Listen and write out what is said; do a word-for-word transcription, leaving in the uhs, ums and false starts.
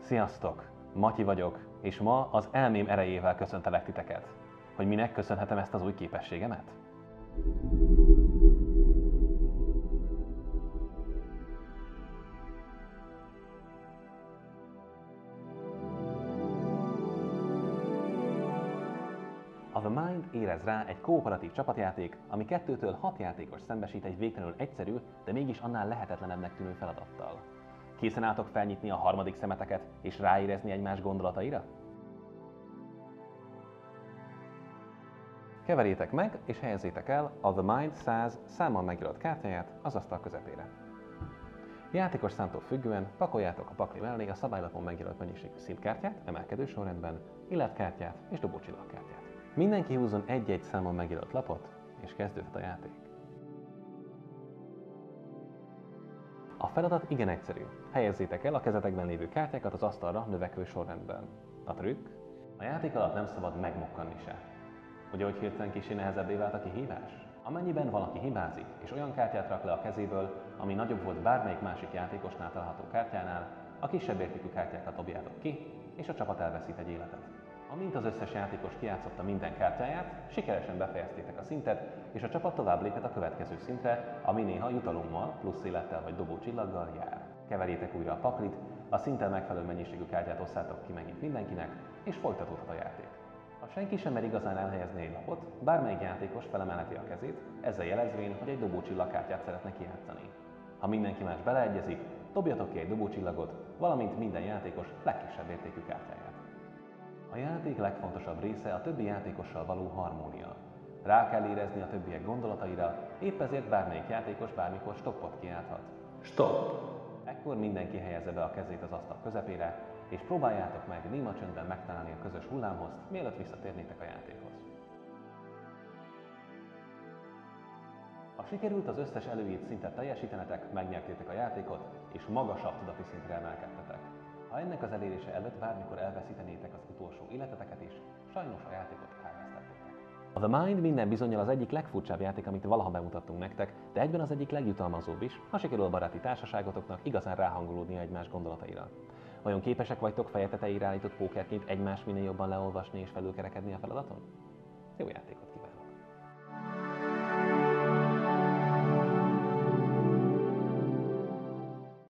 Sziasztok! Matyi vagyok, és ma az elmém erejével köszöntelek titeket. Hogy minek köszönhetem ezt az új képességemet? A The Mind érez rá egy kooperatív csapatjáték, ami kettőtől hat játékos szembesít egy végtelenül egyszerű, de mégis annál lehetetlenebbnek tűnő feladattal. Készen álltok felnyitni a harmadik szemeteket és ráérezni egymás gondolataira? Keverjétek meg és helyezzétek el a The Mind száz számmal megjelölt kártyáját az asztal közepére. Játékos számtól függően pakoljátok a pakli mellé a szabálylapon megjelölt mennyiségű szintkártyát, emelkedő sorrendben, illetkártyát és dobócsillagkártyát. Mindenki húzzon egy-egy számon megjelölt lapot, és kezdődhet a játék. A feladat igen egyszerű. Helyezzétek el a kezetekben lévő kártyákat az asztalra növekvő sorrendben. A trükk? A játék alatt nem szabad megmokkanni se. Ugye, hogy hirtelen kissé nehezebbé vált a kihívás? Amennyiben valaki hibázik, és olyan kártyát rak le a kezéből, ami nagyobb volt bármelyik másik játékosnál található kártyánál, a kisebb értékű kártyákat dobjátok ki, és a csapat elveszít egy életet. Amint az összes játékos kijátszotta minden kártyáját, sikeresen befejeztétek a szintet, és a csapat tovább léphet a következő szintre, ami néha jutalommal, plusz élettel vagy dobócsillaggal jár. Keverjétek újra a paklit, a szinten megfelelő mennyiségű kártyát osszátok ki megint mindenkinek, és folytatódhat a játék. Ha senki sem mer igazán elhelyezni egy lapot, bármelyik játékos felemelheti a kezét, ezzel jelezvén, hogy egy dobócsillagkártyát szeretne kijátszani. Ha mindenki más beleegyezik, dobjatok ki egy dobócsillagot, valamint minden játékos legkisebb értékű kártyáját. A játék legfontosabb része a többi játékossal való harmónia. Rá kell érezni a többiek gondolataira, épp ezért bármelyik játékos bármikor stoppot kiálthat. Stop! Ekkor mindenki helyezze be a kezét az asztal közepére, és próbáljátok meg néma csöndben megtalálni a közös hullámhozt, mielőtt visszatérnétek a játékhoz. Ha sikerült az összes előírt szintet teljesítenetek, megnyertétek a játékot, és magasabb tudati szintre emelkedtetek. Ha ennek az elérése előtt bármikor elveszítenétek az utolsó életeteket is, sajnos a játékot elvesztettétek. A The Mind minden bizonnyal az egyik legfurcsább játék, amit valaha bemutattunk nektek, de egyben az egyik legjutalmazóbb is, ha sikerül a baráti társaságotoknak igazán ráhangolódni egymás gondolataira. Vajon képesek vagytok feje tetejére állított pókerként egymást minél jobban leolvasni és felülkerekedni a feladaton? Jó játékot!